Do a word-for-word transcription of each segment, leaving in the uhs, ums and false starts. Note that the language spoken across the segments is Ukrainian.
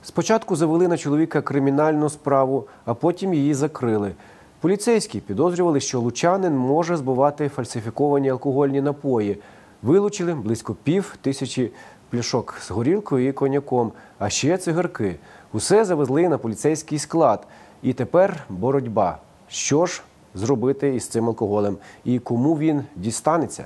Спочатку завели на чоловіка кримінальну справу, а потім її закрили. Поліцейські підозрювали, що лучанин може збувати фальсифіковані алкогольні напої. Вилучили близько пів тисячі пляшок з горілкою і коньяком, а ще цигарки. Усе завезли на поліцейський склад. І тепер боротьба. Що ж зробити із цим алкоголем і кому він дістанеться?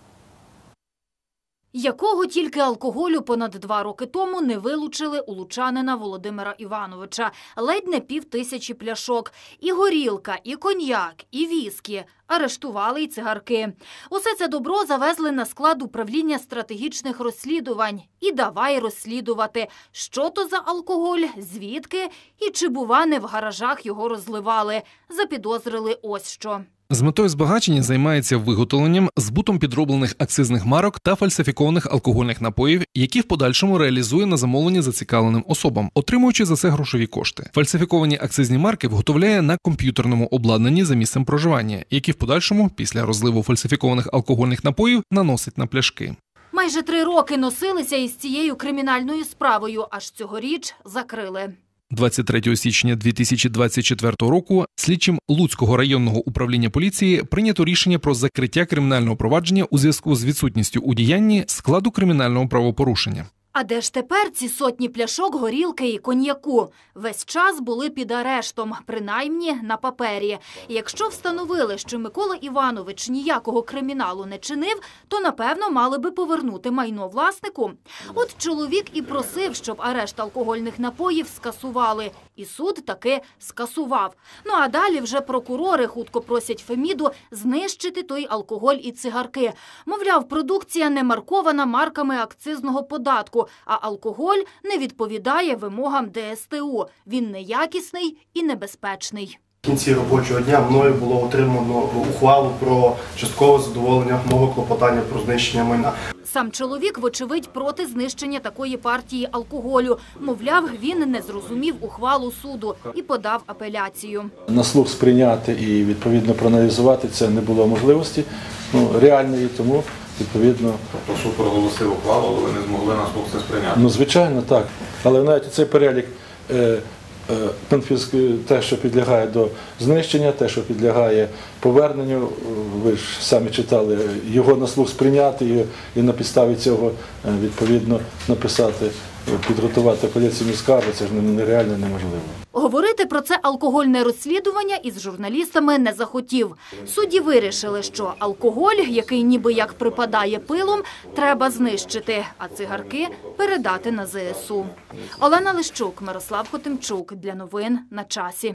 Якого тільки алкоголю понад два роки тому не вилучили у лучанина Володимира Івановича. Ледь не пів тисячі пляшок. І горілка, і коньяк, і віскі. Арештували й цигарки. Усе це добро завезли на склад управління стратегічних розслідувань. І давай розслідувати, що то за алкоголь, звідки і чи, бува, не в гаражах його розливали. Запідозрили ось що. З метою збагачення займається виготовленням, збутом підроблених акцизних марок та фальсифікованих алкогольних напоїв, які в подальшому реалізує на замовлення зацікавленим особам, отримуючи за це грошові кошти. Фальсифіковані акцизні марки виготовляє на комп'ютерному обладнанні за місцем проживання, які в подальшому, після розливу фальсифікованих алкогольних напоїв, наносить на пляшки. Майже три роки носилися із цією кримінальною справою, аж цьогоріч закрили. двадцять третього січня дві тисячі двадцять четвертого року слідчим Луцького районного управління поліції прийнято рішення про закриття кримінального провадження у зв'язку з відсутністю у діянні складу кримінального правопорушення. А де ж тепер ці сотні пляшок горілки і коньяку? Весь час були під арештом, принаймні на папері. І якщо встановили, що Микола Іванович ніякого криміналу не чинив, то, напевно, мали би повернути майно власнику. От чоловік і просив, щоб арешт алкогольних напоїв скасували. І суд таки скасував. Ну а далі вже прокурори хутко просять Феміду знищити той алкоголь і цигарки. Мовляв, продукція не маркована марками акцизного податку, а алкоголь не відповідає вимогам Де Ес Те У. Він неякісний і небезпечний. В кінці робочого дня мною було отримано ухвалу про часткове задоволення мого клопотання про знищення майна. Сам чоловік, вочевидь, проти знищення такої партії алкоголю. Мовляв, він не зрозумів ухвалу суду і подав апеляцію. На слух сприйняти і, відповідно, проаналізувати це не було можливості ну, реальної, тому, відповідно... Тобто суд проголосив ухвалу, але ви не змогли на слух це сприйняти? Ну, звичайно, так. Але навіть цей перелік, е, е, те, що підлягає до знищення, те, що підлягає поверненню, ви ж самі читали, його на слух сприйняти і, і на підставі цього, відповідно, написати, підготувати апеляційну скаргу, це ж нереально неможливо. Говорити про це алкогольне розслідування із журналістами не захотів. Судді вирішили, що алкоголь, який ніби як припадає пилом, треба знищити, а цигарки передати на Зе Ес У. Олена Лищук, Мирослав Хотимчук. Для новин на часі.